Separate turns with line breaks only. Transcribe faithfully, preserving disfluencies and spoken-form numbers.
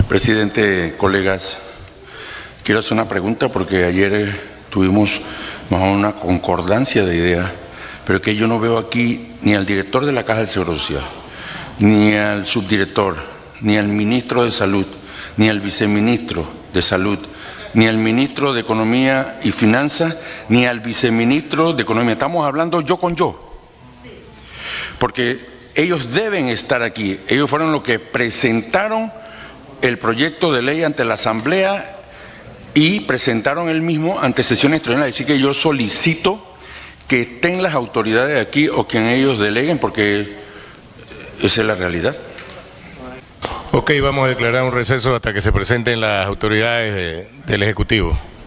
Presidente, colegas, quiero hacer una pregunta porque ayer tuvimos más o menos una concordancia de ideas, pero que yo no veo aquí ni al director de la Caja del Seguro Social, ni al subdirector, ni al ministro de Salud, ni al viceministro de Salud, ni al ministro de Economía y Finanzas, ni al viceministro de Economía. Estamos hablando yo con yo, porque ellos deben estar aquí. Ellos fueron los que presentaron el proyecto de ley ante la Asamblea y presentaron el mismo ante sesión extraordinaria. Así que yo solicito que estén las autoridades aquí o que ellos deleguen, porque esa es la realidad.
Ok, vamos a declarar un receso hasta que se presenten las autoridades de, del Ejecutivo.